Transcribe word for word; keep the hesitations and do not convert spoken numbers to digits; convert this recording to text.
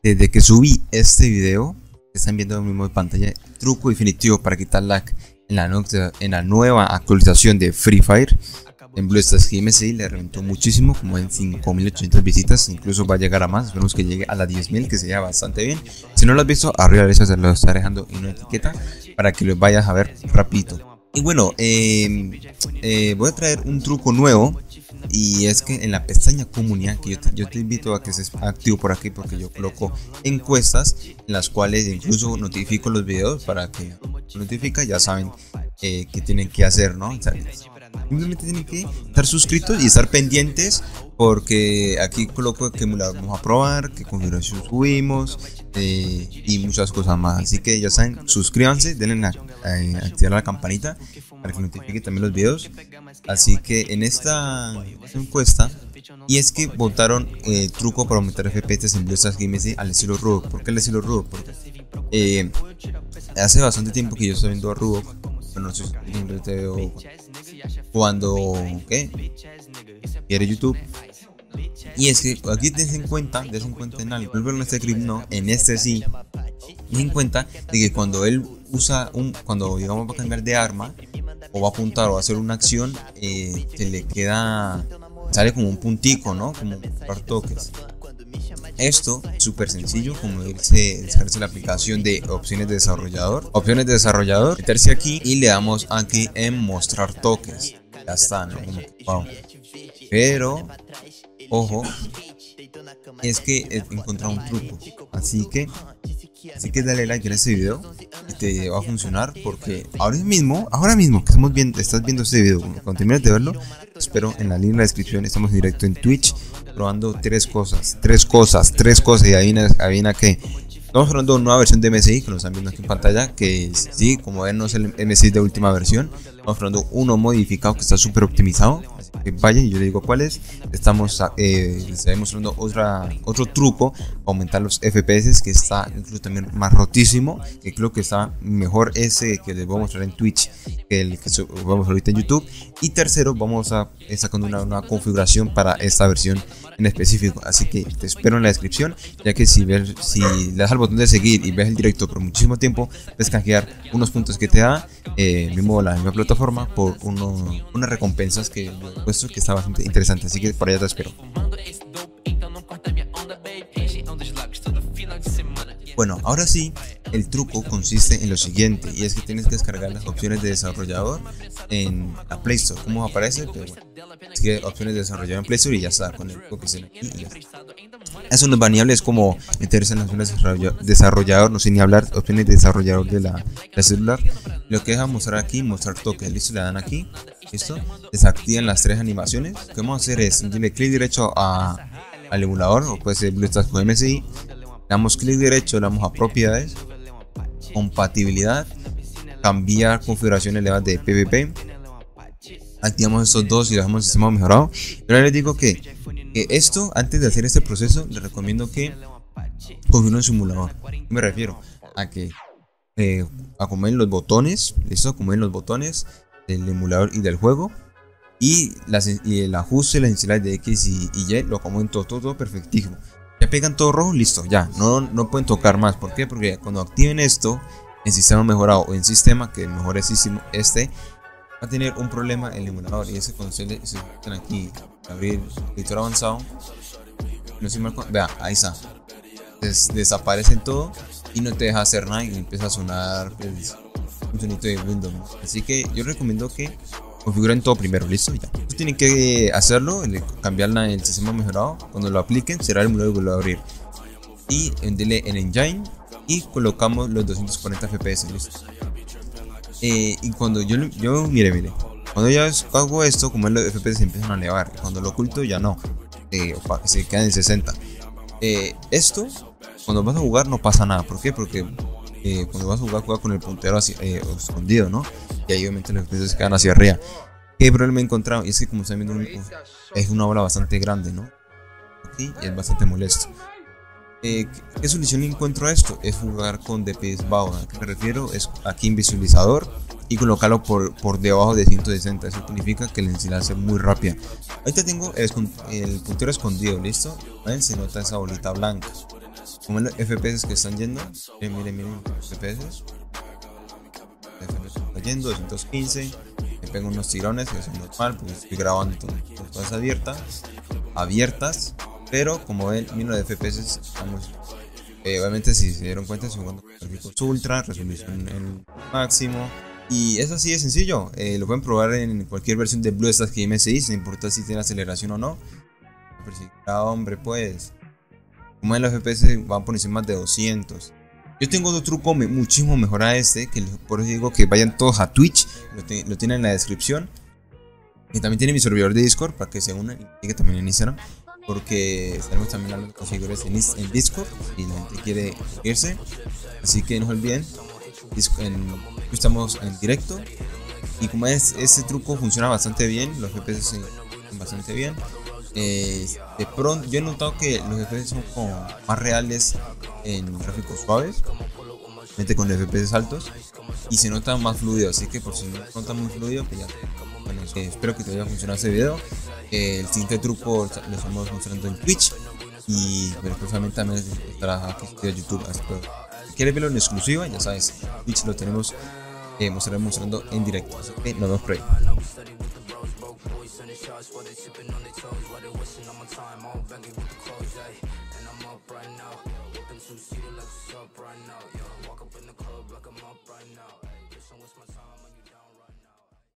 Desde que subí este video, están viendo el mismo de pantalla, truco definitivo para quitar lag en la, no en la nueva actualización de Free Fire. En BlueStacks G M C le reventó muchísimo, como en cinco mil ochocientas visitas, incluso va a llegar a más, esperemos que llegue a las diez mil, que sería bastante bien. Si no lo has visto, arriba a la derecha se lo estaré dejando en una etiqueta para que lo vayas a ver rapidito. Y bueno, eh, eh, voy a traer un truco nuevo, y es que en la pestaña comunidad, que yo te, yo te invito a que estés activo por aquí, porque yo coloco encuestas en las cuales incluso notifico los videos para que notifica, ya saben eh, qué tienen que hacer, ¿no? O sea, simplemente tienen que estar suscritos y estar pendientes, porque aquí coloco qué emulador vamos a probar, qué configuración subimos eh, y muchas cosas más. Así que ya saben, suscríbanse, denle a, a activar la campanita para que notifique también los videos. Así que en esta encuesta, y es que votaron eh, truco para aumentar F P S en BlueStacks G M C al estilo Rubok. ¿Por qué al estilo Rubok? Porque eh, hace bastante tiempo que yo estoy viendo a Rubok, pero no sé si te veo cuando ¿qué? quiere YouTube. Y es que aquí des en cuenta, des en cuenta en algo, en este clip no, en este sí, des en cuenta de que cuando él usa un, cuando digamos va a cambiar de arma o va a apuntar o va a hacer una acción, eh, se le queda, sale como un puntico, ¿no? Como par toques. Esto es súper sencillo, como irse, descargarse la aplicación de opciones de desarrollador, opciones de desarrollador, meterse aquí y le damos aquí en mostrar toques. Ya está, ¿no? Como, wow. Pero ojo, es que he encontrado un truco, así que así que dale like en este video y te va a funcionar, porque ahora mismo, ahora mismo que estamos viendo, estás viendo este video, cuando termines de verlo, espero en la link en la descripción, estamos en directo en Twitch probando tres cosas, tres cosas, tres cosas y adivina, adivina que estamos probando una nueva versión de M S I que nos están viendo aquí en pantalla, que sí, como ven no es el M S I de última versión, estamos probando uno modificado que está súper optimizado. Que vayan y yo le digo cuál es. Estamos eh, les estoy mostrando otra, otro truco para aumentar los F P S, que está incluso también más rotísimo, que creo que está mejor ese que les voy a mostrar en Twitch que el que vamos ahorita en YouTube. Y tercero, vamos a sacando una nueva configuración para esta versión en específico, así que te espero en la descripción, ya que si, ves, si le das al botón de seguir y ves el directo por muchísimo tiempo, puedes canjear unos puntos que te da eh, mismo la misma plataforma por uno, unas recompensas que he puesto, que está bastante interesante, así que por allá te espero. Bueno, ahora sí, el truco consiste en lo siguiente, y es que tienes que descargar las opciones de desarrollador en la Play Store. ¿Cómo aparece? Pero bueno, es que opciones de desarrollador en Play Store y ya está, con el truco que se aquí y ya está. Eso no es baneable, es como meterse en las opciones de desarrollador, no sé ni hablar, opciones de desarrollador de la, la celular. Lo que deja mostrar aquí, mostrar toques, listo, le dan aquí, listo, desactivan las tres animaciones. Lo que vamos a hacer es darle clic derecho a, al emulador, o puede ser BlueStacks con M S I. Le damos clic derecho, le damos a propiedades, compatibilidad, cambiar configuraciones elevadas de P V P, activamos estos dos y le dejamos el sistema mejorado. Pero les digo que, que esto, antes de hacer este proceso, les recomiendo que configuren un simulador. Me refiero a que eh, acomoden los botones, listo, acomoden los botones del emulador y del juego, y, las, y el ajuste, las iniciales de X y, y Y, lo acomoden todo, todo, todo perfectísimo. Ya pegan todo rojo, listo, ya, no, no pueden tocar más. ¿Por qué? Porque cuando activen esto en sistema mejorado o en sistema, que mejor es este, va a tener un problema el emulador, y ese cuando se le se aquí, abrir editor avanzado, no sé, vea, ahí está, Des, desaparece todo y no te deja hacer nada y empieza a sonar pues, un sonido de Windows, ¿no? Así que yo recomiendo que configuren todo primero, listo, ya. Ustedes tienen que hacerlo, cambiarla en el sistema mejorado. Cuando lo apliquen, será el emulador que lo va a abrir. Y denle en Engine y colocamos los doscientos cuarenta F P S, listo. Eh, y cuando yo, yo, mire, mire, cuando ya hago esto, como los F P S empiezan a elevar, cuando lo oculto ya no, eh, se quedan en sesenta. Eh, esto, cuando vas a jugar no pasa nada. ¿Por qué? Porque eh, cuando vas a jugar, juega con el puntero así, eh, escondido, ¿no? Y ahí obviamente los F P S se quedan hacia arriba. ¿Qué problema he encontrado? Y es que como están viendo, es una ola bastante grande, ¿no? Aquí, y es bastante molesto. Eh, ¿Qué solución encuentro a esto? Es jugar con D P S bajo. ¿A qué me refiero? Es aquí en visualizador y colocarlo por, por debajo de ciento sesenta. Eso significa que la velocidad es muy rápida. Ahorita tengo el, el puntero escondido, ¿listo? ¿Ven? Se nota esa bolita blanca. Como los F P S que están yendo. Miren, miren, miren, F P S. F P S está yendo, doscientos quince. Me pego unos tirones, que es normal, porque estoy grabando con cosas abiertas. Abiertas. Pero como ven, miren los F P S estamos. Eh, obviamente, si se dieron cuenta, estoy jugando con gráficos ultra, resolución en máximo. Y es así de sencillo. Eh, lo pueden probar en cualquier versión de BlueStacks G M S I, sin importar si tiene aceleración o no. Pero si, ah, hombre, pues. Como en los F P S van por encima de doscientos. Yo tengo otro truco me, muchísimo mejor a este. Que por eso digo que vayan todos a Twitch. Lo, te, lo tienen en la descripción. Y también tiene mi servidor de Discord para que se unan. Y que también en Instagram. Porque estaremos también hablando con seguidores en, en Discord. Si la gente quiere irse. Así que no se olviden. En, estamos en directo. Y como es, ese truco funciona bastante bien. Los F P S son bastante bien. Eh, de pronto yo he notado que los F P S son como más reales en gráficos suaves, con F P S altos, y se nota más fluido. Así que por si no nota muy fluido, pues ya. Bueno, eh, espero que te haya funcionado este video. Eh, el siguiente truco lo estamos mostrando en Twitch, y precisamente también estará aquí en YouTube. Espero. Si quieres verlo en exclusiva, ya sabes, Twitch lo tenemos eh, mostraremos mostrando en directo. Así que nos vemos por ahí. Sending shots while they sipping on their toes, while they wasting on my time. All Bentley with the clothes, ayy. And I'm up right now. Whipping two seater like what's up right now. Yeah, walk up in the club like I'm up right now. Ayy, just don't waste my time on you.